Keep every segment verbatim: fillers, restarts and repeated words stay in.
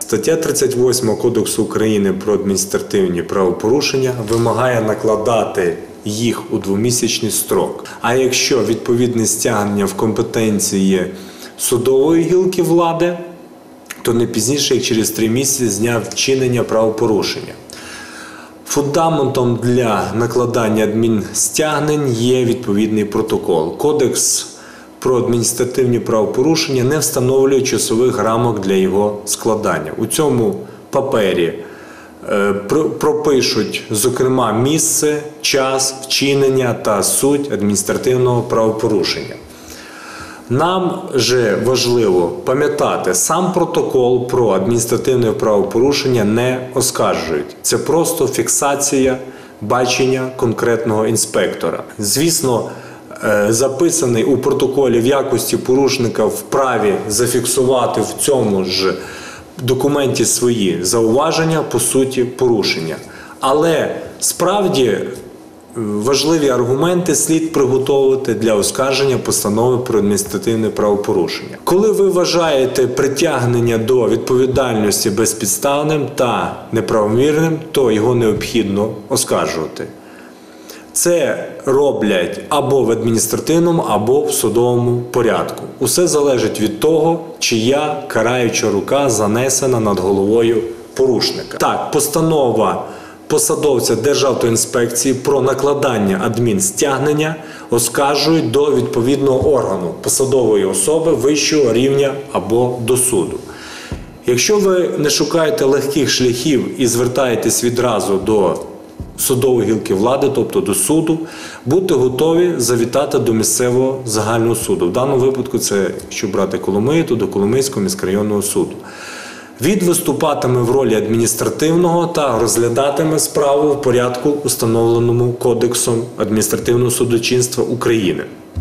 Стаття тридцять восьма Кодексу України про адміністративні правопорушення вимагає накладати їх у двомісячний строк. А якщо відповідне стягнення в компетенції судової гілки влади, то не пізніше, як через три місяці з дня вчинення правопорушення. Фундаментом для накладання адмінстягнень є відповідний протокол. Кодекс про адміністративні правопорушення не встановлює часових рамок для його складання. У цьому папері е, пропишуть, зокрема, місце, час вчинення та суть адміністративного правопорушення. Нам же важливо пам'ятати, сам протокол про адміністративне правопорушення не оскаржують. Це просто фіксація бачення конкретного інспектора. Звісно, записаний у протоколі в якості порушника вправі зафіксувати в цьому ж документі свої зауваження по суті порушення. Але справді важливі аргументи слід приготовити для оскарження постанови про адміністративне правопорушення. Коли ви вважаєте притягнення до відповідальності безпідставним та неправомірним, то його необхідно оскаржувати. Це роблять або в адміністративному, або в судовому порядку. Усе залежить від того, чия караюча рука занесена над головою порушника. Так, постанова посадовця Державтоінспекції про накладання адмінстягнення оскаржують до відповідного органу посадової особи вищого рівня або до суду. Якщо ви не шукаєте легких шляхів і звертаєтесь відразу до судової гілки влади, тобто до суду, будьте готові завітати до місцевого загального суду. В даному випадку це, якщо брати Коломию, то до Коломийського міськрайонного суду. Він виступатиме в ролі адміністративного та розглядатиме справу в порядку, установленому Кодексом адміністративного судочинства України,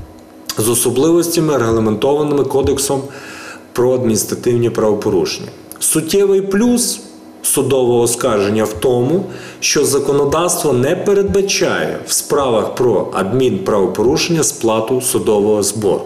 з особливостями, регламентованими Кодексом про адміністративні правопорушення. Суттєвий плюс судового оскарження в тому, що законодавство не передбачає в справах про адмінправопорушення сплату судового збору.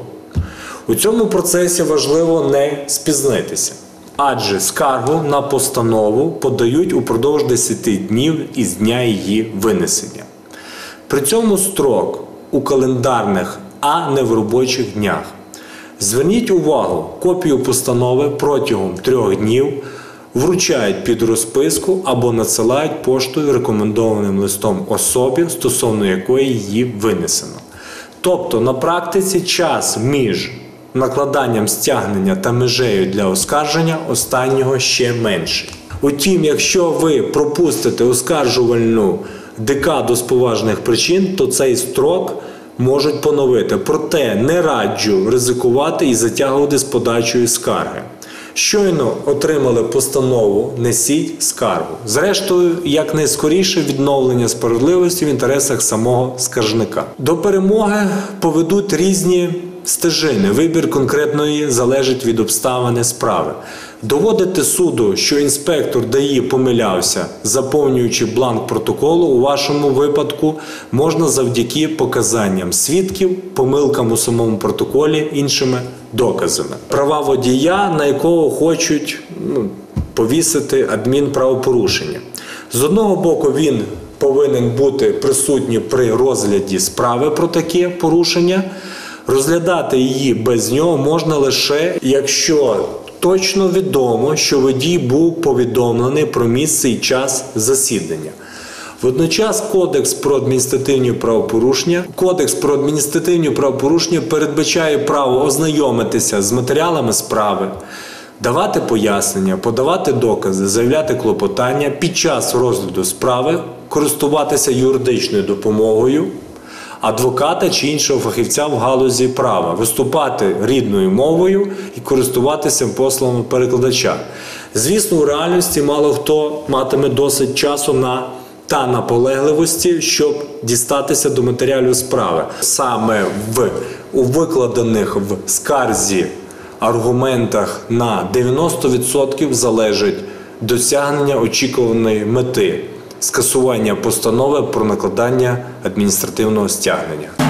У цьому процесі важливо не спізнитися, адже скаргу на постанову подають упродовж десяти днів із дня її винесення. При цьому строк у календарних, а не в робочих днях. Зверніть увагу, копію постанови протягом трьох днів вручають під розписку або надсилають поштою рекомендованим листом особі, стосовно якої її винесено. Тобто, на практиці час між накладанням стягнення та межею для оскарження останнього ще менший. Утім, якщо ви пропустите оскаржувальну декаду з поважних причин, то цей строк можуть поновити. Проте не раджу ризикувати і затягувати з подачею скарги. Щойно отримали постанову, несіть скаргу. Зрештою, якнайскоріше відновлення справедливості в інтересах самого скаржника. До перемоги поведуть різні стежини. Вибір конкретної залежить від обставини справи. Доводити суду, що інспектор ДАІ помилявся, заповнюючи бланк протоколу, у вашому випадку можна завдяки показанням свідків, помилкам у самому протоколі, іншими доказами. Права водія, на якого хочуть ну, повісити адмінправопорушення. З одного боку, він повинен бути присутній при розгляді справи про таке порушення. Розглядати її без нього можна лише, якщо точно відомо, що водій був повідомлений про місце і час засідання. Водночас Кодекс про адміністративні правопорушення, Кодекс про адміністративні правопорушення передбачає право ознайомитися з матеріалами справи, давати пояснення, подавати докази, заявляти клопотання, під час розгляду справи користуватися юридичною допомогою адвоката чи іншого фахівця в галузі права, виступати рідною мовою і користуватися послугами перекладача. Звісно, у реальності мало хто матиме досить часу на та наполегливості, щоб дістатися до матеріалів справи. Саме в у викладених в скарзі аргументах на дев'яносто відсотків залежить досягнення очікуваної мети – скасування постанови про накладання адміністративного стягнення.